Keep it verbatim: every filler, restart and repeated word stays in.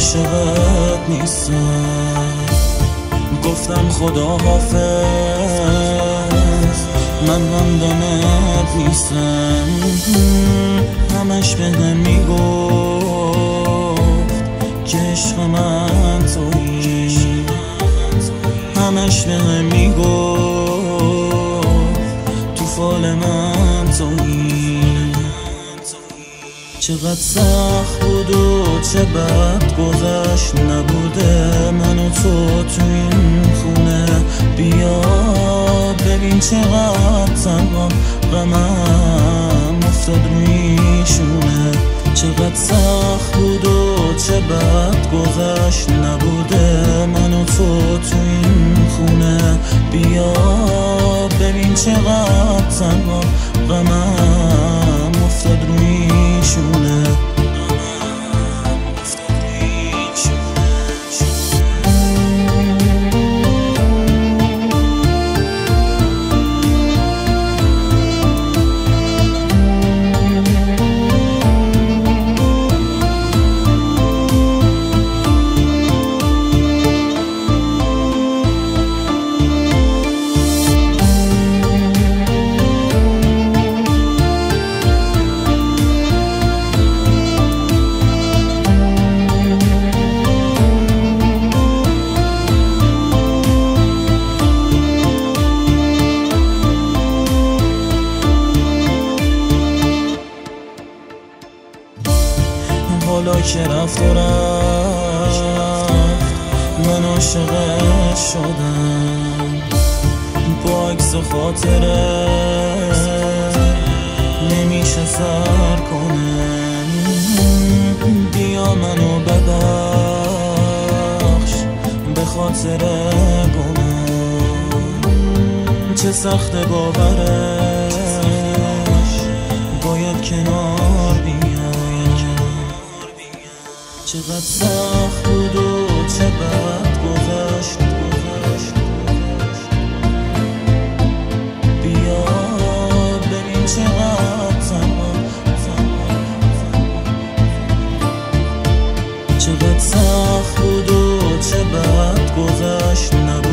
عاشقت نیستم. گفتم خدا حافظ، من همدمت نیستم. همش بهم میگفت که عشق من تویی، همش بهم میگفت تو فال من تویی. چقدر سخت بود و چه بد گذشت، نبوده من و تو تو این خونه. بیا ببین چقدر تنها غمم افتاد رویشونه. چقدر سخت بود و چه بد گذشت، نبوده من و تو تو این خونه. بیا ببین چقدر تنها غمم افتاد رویشونه. حالا که رفت و رفت من عاشقت شدم. با عکس و خاطره نمیشه سر کنم. بیا منو ببخش به خاطر گناه. چه سخت باورش باید کنار بیاد. چقدر سخت بود و چه بد گذشت. بیا ببین چقدر تنها، چقدر سخت بود و چه بد گذشت.